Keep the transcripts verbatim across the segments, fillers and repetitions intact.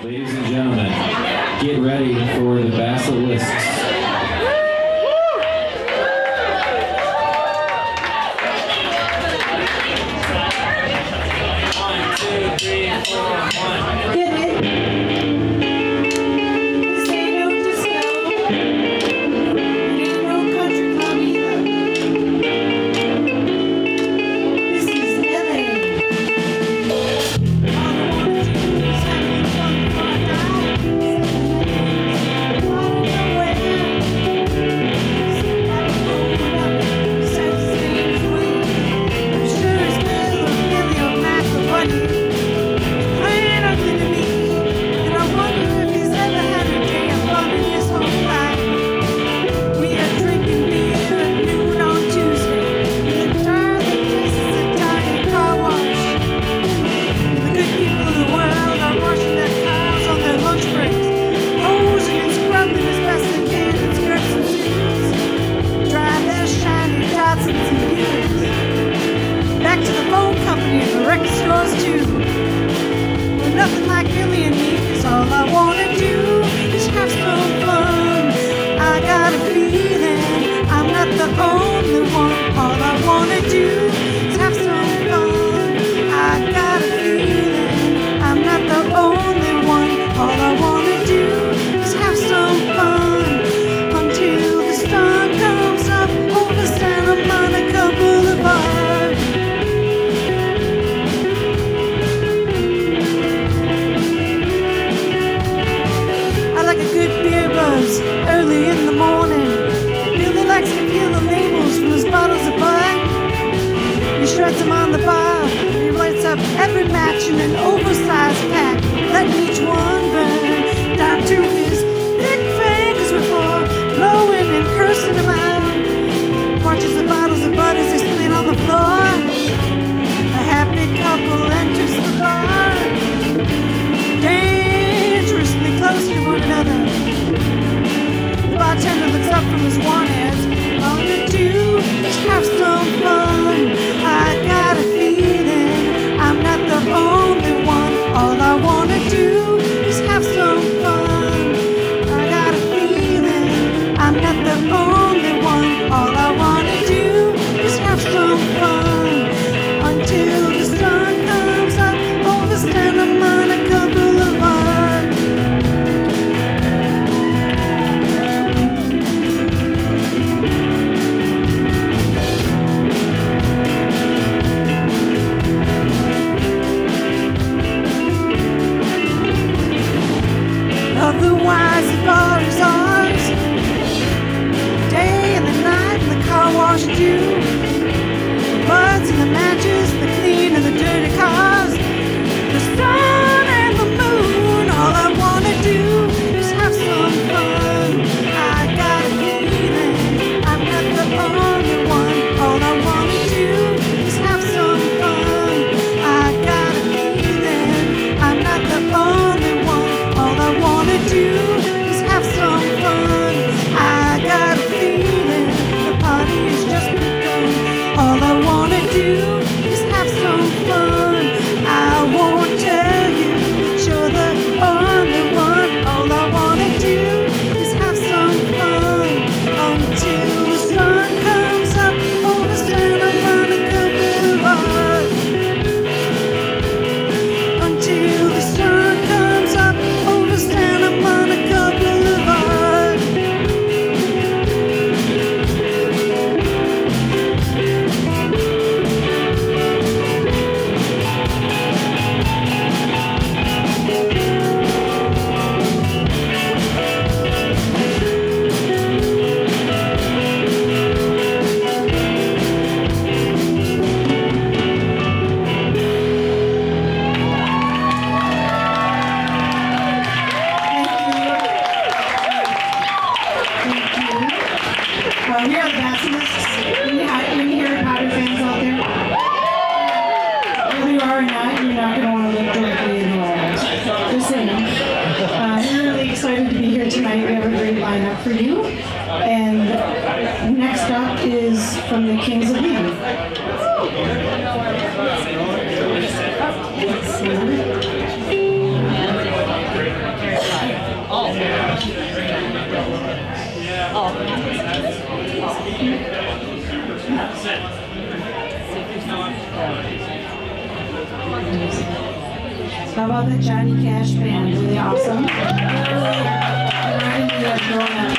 Ladies and gentlemen, get ready for the Basilisks. Nothing like Billy and me, 'cause all I wanna do is have some fun. I got a feeling I'm not the only one. All I wanna do is have some fun. I got a feeling I'm not the only one. All I wanna do is have some fun until the sun comes up over Santa Monica Boulevard. Early in the morning, Billy likes to peel the labels from his bottles of Bud. He shreds them on the bar. He lights up every match in an oversized pack, letting each one burn down to his thick fingers before blowing and cursing them out. Watches the bottles of Bud as they split on the floor. A happy couple enters the bar, dangerously close to one another. Bartender looks up from his warheads. All I wanna do is have some fun. I got a feeling I'm not the only one. All I wanna do is have some fun. I got a feeling I'm not the only one. All I wanna do is have some fun until the sun comes up over Santa Monica Boulevard. Otherwise the bar is ours. Day and the night and the car wash too. The buds and the matches, the clean and the dirty cars. The sun and the moon, all I wanna do is have some fun. I got a feeling I'm not the only one. All I wanna do is have some fun. I got a feeling I'm not the only one. All I wanna do is have some fun. I got a feeling the party is just begun. All I wanna do is have some fun. I won't tell you that you're the only one. All I wanna do is have some fun until the sun comes up over Santa Monica Boulevard. Until the sun comes up over Santa Monica Boulevard. Well, we are the Basilisks. Any, any Harry Potter fans out there? Whether you are or not, you're not going to want to look directly in the eyes. Just saying. Uh, we're really excited to be here tonight. We have a great lineup for you. And next up is from the Kings of Legion. Let's see. How about the Johnny Cash band? Were they awesome? Reminded me of growing up.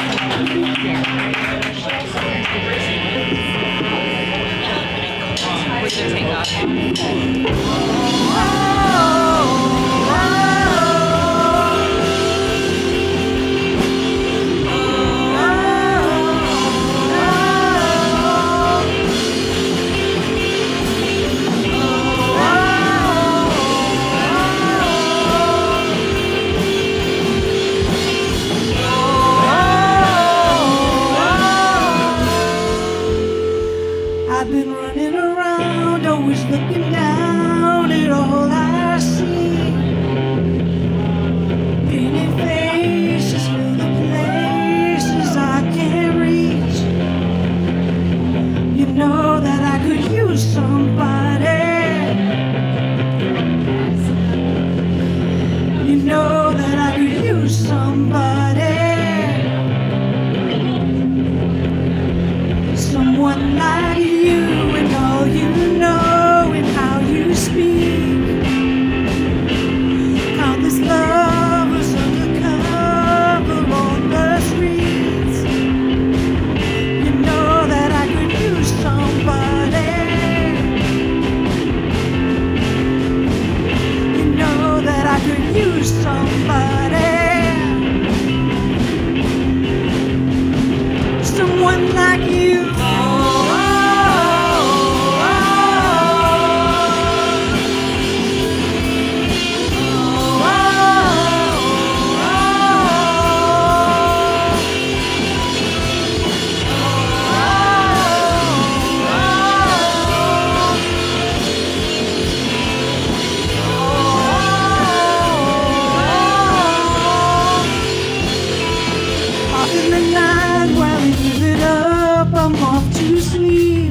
I've been running around, always looking down at all I see. Painted faces fill the places I can't reach. You know that I could use somebody. You know that I could use somebody. Someone like you and all you know and how you speak. Countless lovers undercover on the streets. You know that I could use somebody. You know that I could use somebody. Someone like you. In the night while we give it up, I'm off to sleep,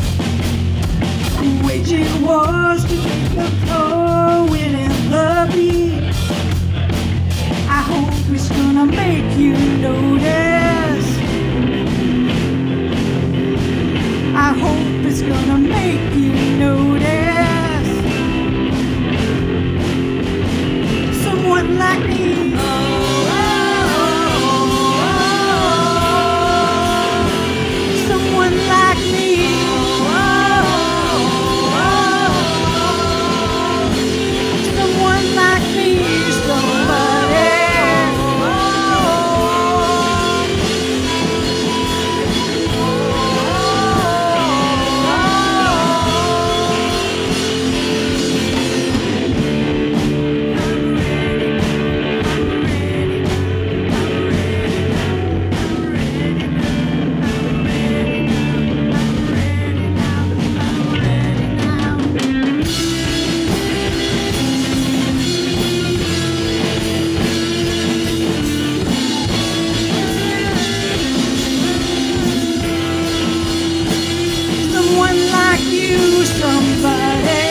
waging wars to keep the poet and the beat. I hope it's gonna make you notice. I hope it's gonna make you notice. Someone like me. Someone like me. Someone like me. Somebody. Someone like you, somebody.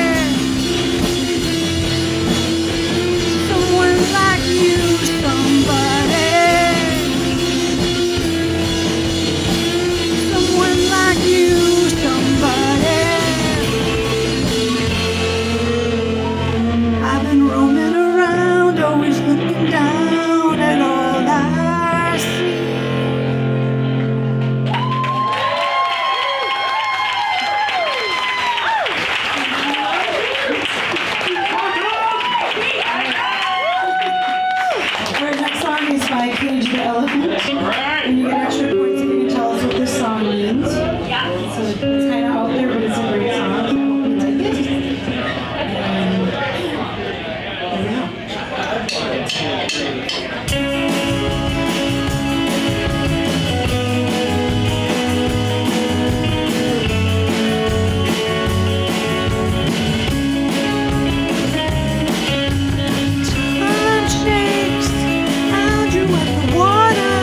Someone like you, somebody. Someone like you, somebody. I've been roaming around, always looking down at all I see. Our next song is by Cage the Elephant. And you get extra points if you can tell us what this song means. So it's kind of out there, but it's a great song. I hope you take it. And there we go. Time shakes, Andrew at the water.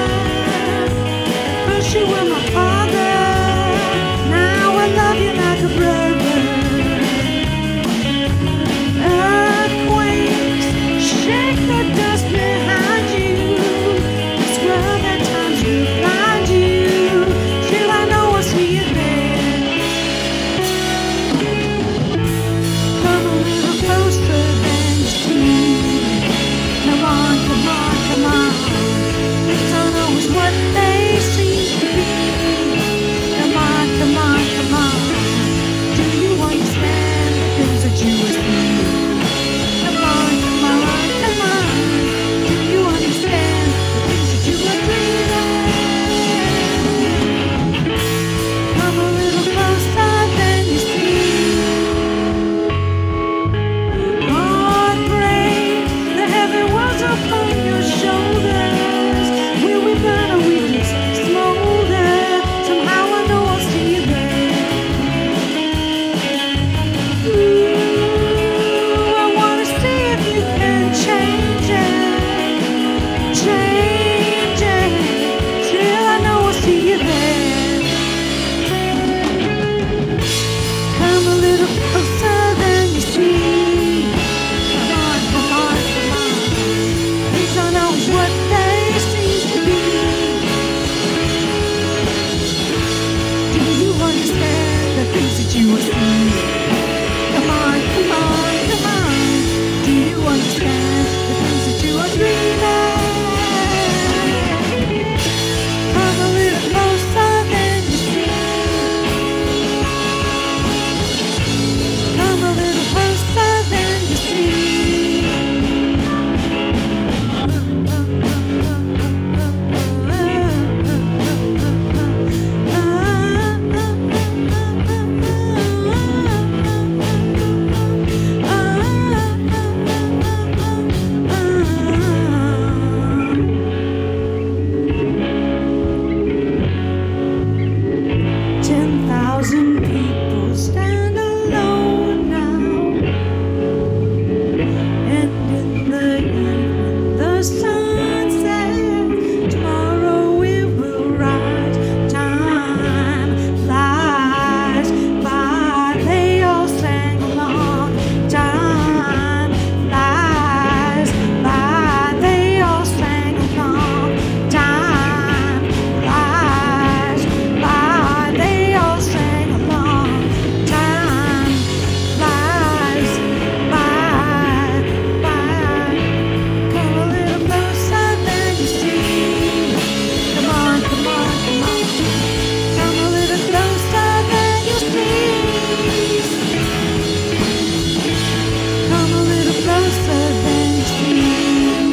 you were seeing. Come on, come on, come on. Do you understand the things that you are dreaming? Come a little closer than you see. Come a little closer than you see. Ten thousand people stand alone now, and in the evening the sun sets. Tomorrow we will rise. Time flies by. They all sang along. Time flies by. They all sang along. Time flies by. They all sang along. Time flies by, by. Come a little closer than you see. Come on, come on, come on. Come a little closer than you see. Come a little closer than you see.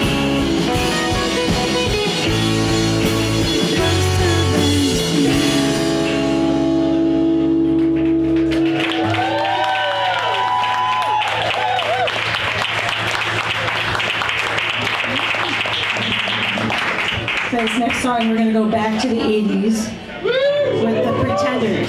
Closer than you see. For this next song, we're going to go back to the eighties with the Pretenders.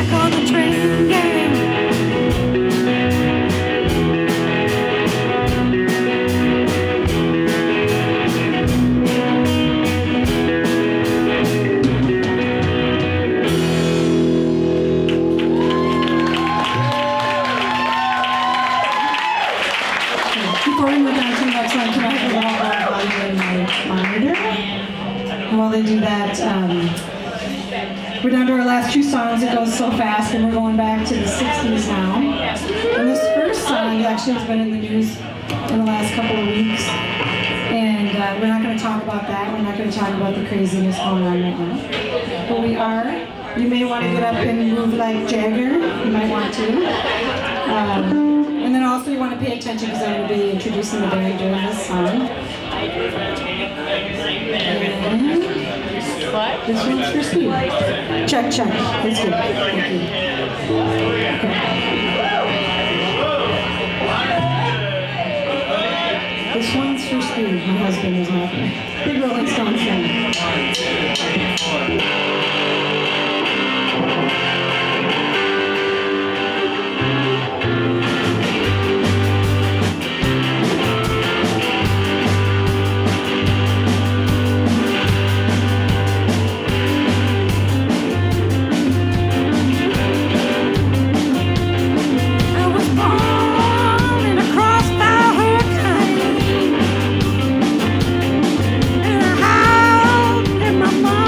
back on the train again. Before we move on to the next one, can I have a little volume in my monitor? And while they do that, um, we're down to our last two songs. It goes so fast, and we're going back to the sixties now. And this first song actually has been in the news in the last couple of weeks. And uh, we're not going to talk about that. We're not going to talk about the craziness going on right now. But we are. You may want to get up and move like Jagger. You might want to. Um, And then also you want to pay attention because I'm going to be introducing the band during this song. And this one's for Steve. Check, check. That's good. Thank you. Okay. This one's for Steve. My husband is not there. Big Rolling Stones fan. My mom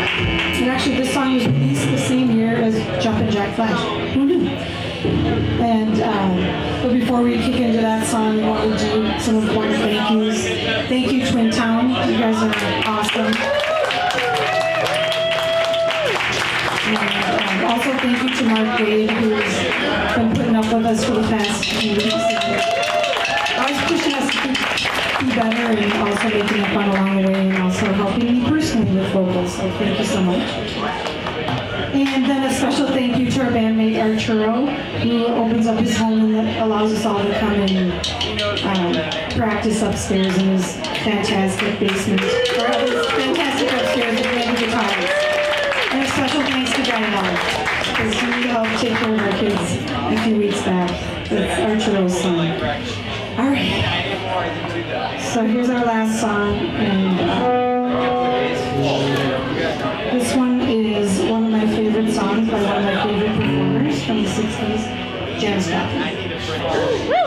And actually, this song was released the same year as Jumpin' Jack Flash. Who knew? And um, but before we kick into that song, I want to do some important thank yous. Thank you, Twin Town. You guys are awesome. And um, also thank you to Mark Wade, who's been putting up with us for the past few weeks. And always pushing us to be better and also making it fun along the way and also helping me personally with vocals. So thank you so much. And then a special thank you to our bandmate Arturo, who opens up his home and allows us all to come and um, practice upstairs in his fantastic basement. Or his fantastic upstairs with many guitars. And a special thanks to Guy Hall, because he helped take care of our kids a few weeks back. That's Arturo's son. All right. So here's our last song, and uh, this one is one of my favorite songs by one of my favorite performers from the sixties, Janis Joplin.